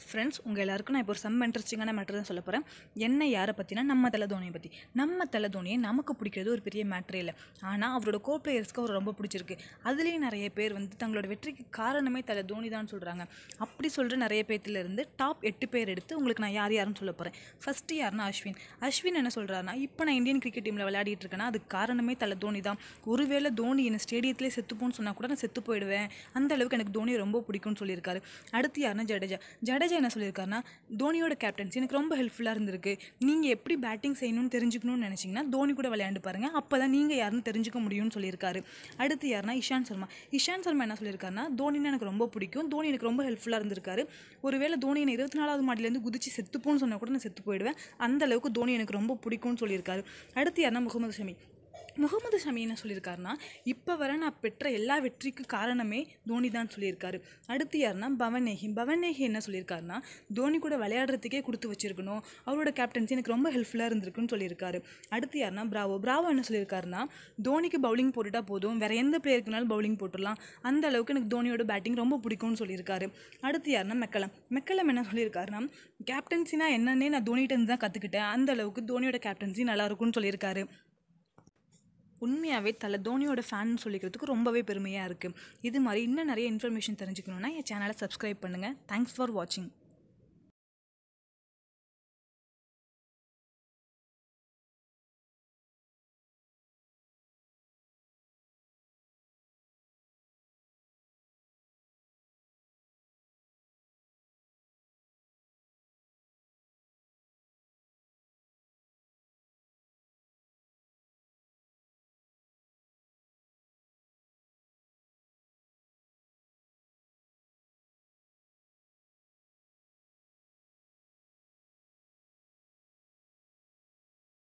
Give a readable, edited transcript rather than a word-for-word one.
Friends, உங்கள் எல்லாருக்கும் நான் இப்போ ஒரு செம்ம இன்ட்ரெஸ்டிங்கான மேட்டர் தான் சொல்ல போகிறேன். என்ன யாரை பற்றினா நம்ம தலை தோனியை பற்றி. நம்ம தலை தோனியை நமக்கு பிடிக்கிறது ஒரு பெரிய மேட்டரே இல்லை. ஆனால் அவரோட கோ பிளேயர்ஸ்க்கு அவர் ரொம்ப பிடிச்சிருக்கு. அதுலேயும் நிறைய பேர் தங்களோட வெற்றிக்கு காரணமே தலை தோனி தான் சொல்கிறாங்க. அப்படி சொல்கிற நிறைய பேர்த்திலேருந்து டாப் 8 பேர் எடுத்து உங்களுக்கு நான் யாருன்னு சொல்ல போகிறேன். ஃபஸ்ட்டு யாருன்னா அஸ்வின் என்ன சொல்கிறாருன்னா, இப்போ நான் இந்தியன் கிரிக்கெட் டீமில் விளையாடிட்டு இருக்கேன்னா அதுக்கு காரணமே தலை தோனி தான். ஒருவேளை தோனி என்ன ஸ்டேடியத்திலே செத்துப்போன்னு சொன்னால் கூட நான் செத்து போயிடுவேன், அந்த அளவுக்கு எனக்கு தோனி ரொம்ப பிடிக்கும்னு சொல்லியிருக்காரு. அடுத்து யாருன்னா ஜடேஜா என்ன சொல்லியிருக்காருன்னா, தோனியோட கேப்டன்சி எனக்கு ரொம்ப ஹெல்ப்ஃபுல்லாக இருந்திருக்கு. நீங்கள் எப்படி பேட்டிங் செய்யணும்னு தெரிஞ்சுக்கணும்னு நினச்சிங்கன்னா தோனி கூட விளையாண்டு பாருங்கள், அப்போ தான் நீங்கள் யாருன்னு தெரிஞ்சுக்க முடியும்னு சொல்லியிருக்காரு. அடுத்து யாருன்னா இஷாந்த் சர்மா என்ன சொல்லியிருக்காருன்னா, தோனின்னு எனக்கு ரொம்ப பிடிக்கும், தோனி எனக்கு ரொம்ப ஹெல்ப்ஃபுல்லாக இருந்திருக்காரு. ஒருவேளை தோனி என்ன 24வது மாடிலேருந்து குதிச்சு செத்துப்போன்னு சொன்னால் கூட நான் செத்து போயிடுவேன், அந்த அளவுக்கு தோனி எனக்கு ரொம்ப பிடிக்கும்னு சொல்லியிருக்காரு. அடுத்து யாருன்னா முகமது ஷமி என்ன சொல்லியிருக்காருன்னா, இப்போ வர நான் பெற்ற எல்லா வெற்றிக்கு காரணமே தோனி தான் சொல்லியிருக்காரு. அடுத்து யாருன்னா பவன்னேகி என்ன சொல்லியிருக்காருன்னா, தோனி கூட விளையாடுறதுக்கே கொடுத்து வச்சிருக்கணும், அவரோட கேப்டன்சி எனக்கு ரொம்ப ஹெல்ப்ஃபுல்லாக இருந்திருக்குன்னு சொல்லியிருக்காரு. அடுத்து யாருன்னா பிராவோ என்ன சொல்லியிருக்காருன்னா, தோனிக்கு பவுலிங் போட்டுட்டா போதும், வேற எந்த பிளேயருக்குனாலும் பவுலிங் போட்டுடலாம், அந்த அளவுக்கு எனக்கு தோனியோட பேட்டிங் ரொம்ப பிடிக்கும்னு சொல்லியிருக்காரு. அடுத்து யாருன்னா மெக்கலம் என்ன சொல்லியிருக்காருன்னா, கேப்டன்சினா என்னன்னே நான் தோனிகிட்ட இருந்து தான் கற்றுக்கிட்டேன், அந்த அளவுக்கு தோனியோட கேப்டன்சி நல்லா இருக்கும்னு சொல்லியிருக்காரு. உண்மையாகவே தலை தோனியோட ஃபேன் சொல்லிக்கிறதுக்கு ரொம்பவே பெருமையாக இருக்குது. இது மாதிரி இன்னும் நிறைய இன்ஃபர்மேஷன் தெரிஞ்சுக்கணுன்னா என் சேனலை சப்ஸ்கிரைப் பண்ணுங்கள். தேங்க்ஸ் ஃபார் வாட்சிங்.